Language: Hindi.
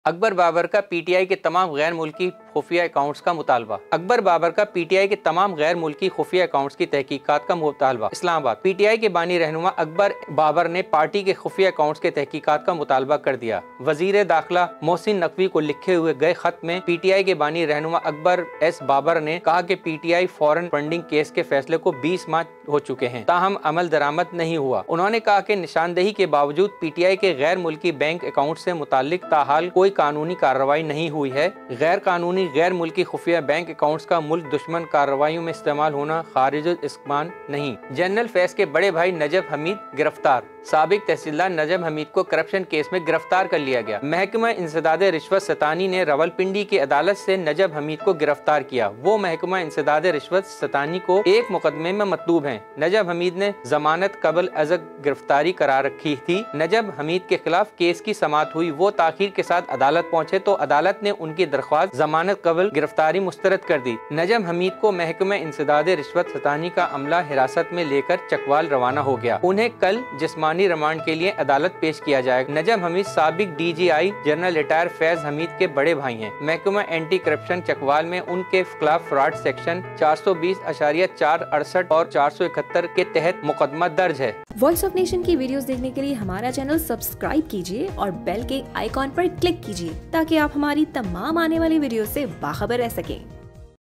अकबर बाबर का पीटीआई के तमाम गैर मुल्की खुफिया अकाउंट्स का मुतालबा। अकबर बाबर का पीटीआई के तमाम गैर मुल्की खुफिया अकाउंट्स की तहकीकात का मुतालबा। इस्लामाबाद। पीटीआई के बानी रहनुमा अकबर बाबर ने पार्टी के खुफिया अकाउंट्स के तहकीकात का मुतालबा कर दिया। वजीर दाखिला मोहसिन नकवी को लिखे हुए गए खत में पीटीआई के बानी रहनुमा अकबर एस बाबर ने कहा कि पीटीआई फॉरेन फंडिंग केस के फैसले को 20 माह हो चुके हैं, ताहम अमल दरामद नहीं हुआ। उन्होंने कहा कि निशानदेही के बावजूद पीटीआई के गैर मुल्की बैंक अकाउंट से मुतालिक ताहाल कोई कानूनी कार्रवाई नहीं हुई है। गैर कानूनी गैर मुल्की खुफिया बैंक अकाउंट्स का मुल्क दुश्मन कार्रवाइयों में इस्तेमाल होना खारिज इस्मान नहीं। जनरल फैज के बड़े भाई नजब हमीद गिरफ्तार। साबिक तहसीलदार नजब हमीद को करप्शन केस में गिरफ्तार कर लिया गया। महकमा इंसदाद रिश्वत सतानी ने रावलपिंडी की अदालत से नजब हमीद को गिरफ्तार किया। वो महकमा इंसदाद रिश्वत सतानी को एक मुकदमे में मतलूब हैं। नजब हमीद ने जमानत कबल अज़ गिरफ्तारी करार रखी थी। नजब हमीद के खिलाफ केस की समाअत हुई। वो ताखीर के साथ अदालत पहुँचे तो अदालत ने उनकी दरख्वास्त जमानत कबल गिरफ्तारी मुस्तरद कर दी। नजब हमीद को महकमा इंसदाद रिश्वत सतानी का अमला हिरासत में लेकर चकवाल रवाना हो गया। उन्हें कल जिस्मानी रिमांड के लिए अदालत पेश किया जाएगा। नजब हमीद साबिक DGI general retired Faiz Hamid के बड़े भाई हैं। महकमा एंटी करप्शन चकवाल में उनके खिलाफ फ्रॉड सेक्शन 420.468 और 471 के तहत मुकदमा दर्ज है। वॉइस ऑफ नेशन की वीडियोस देखने के लिए हमारा चैनल सब्सक्राइब कीजिए और बेल के आइकॉन पर क्लिक कीजिए ताकि आप हमारी तमाम आने वाली वीडियो से बाखबर रह सकें।